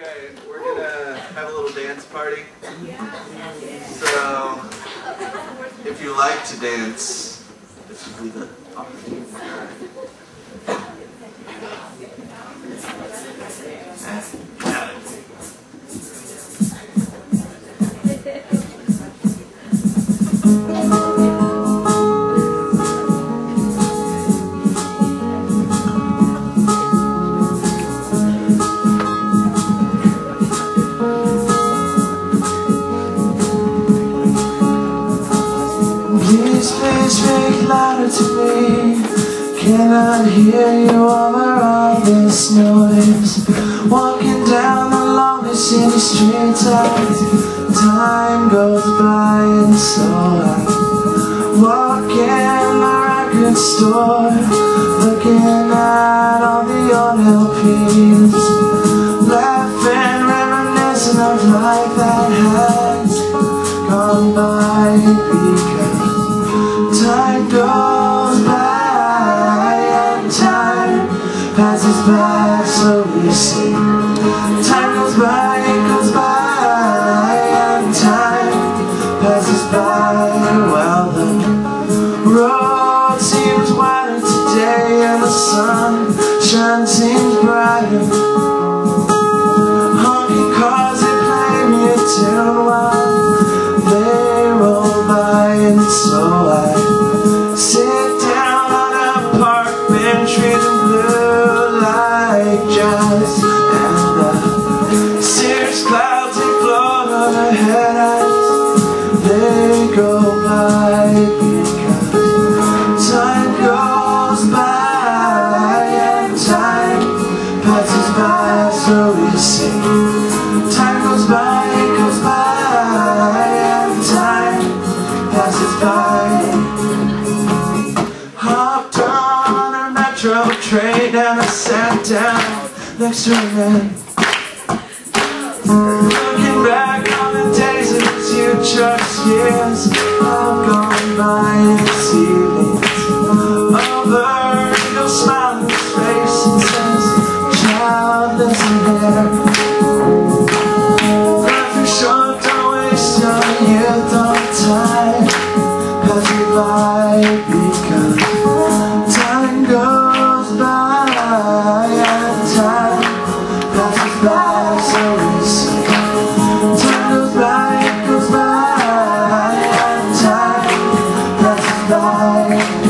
Okay, we're gonna have a little dance party. So, if you like to dance, this would be the opportunity. Got it. Please speak louder to me. Cannot hear you over all this noise. Walking down the lonely city streets as time goes by, and so I walk in the record store, looking at all the old LPs, laughing, reminiscing of life that has gone by, because time goes by and time passes by, so we see. Time goes by and time passes by. Well, the road seems wider today and the sunshine seems brighter. Honking cars, they play me a tune while they roll by, and so I sit down on a park bench reading blue like jazz, and the cirrus clouds, they float overhead as they go by, because time goes by and time passes by, so we sing. Time goes by and time passes by. Hopped on a metro train and I sat down next to a man, looking back on the days of his future years have gone by, and this evening's over. He'll smile in his face and says, "Child, listen here. Life is short, don't waste your youth on time. Pass me by, because time goes by and time passes by, so we say. Time goes by and time passes by."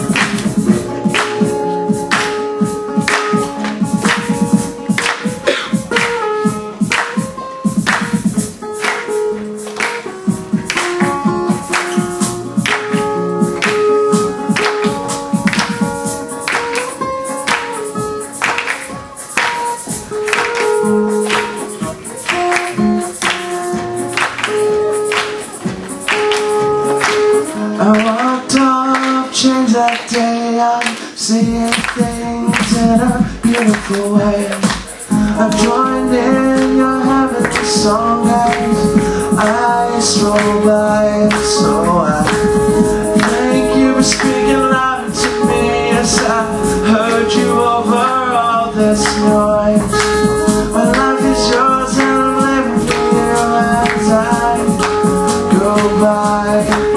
I walked off change that day. I'm seeing things in a beautiful way. I've joined in your heavenly song as I stroll by, and so I thank you for speaking loud to me as I heard you over all this noise. My life is yours and I'm living for you as I go by.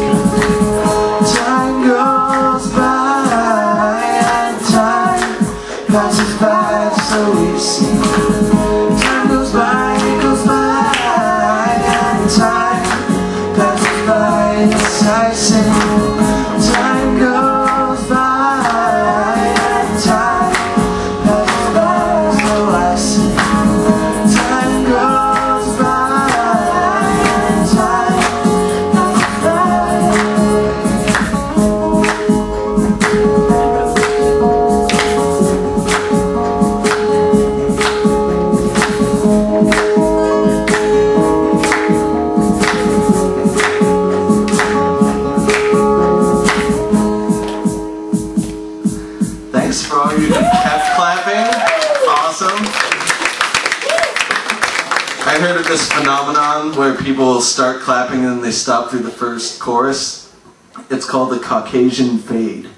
Passes by, so we see. Time goes by and time passes by, yes I say. Time goes by and time passes by, so I say. Time goes by and time passes by. Thanks for all you kept clapping. Awesome. I heard of this phenomenon where people start clapping and then they stop through the first chorus. It's called the Caucasian fade.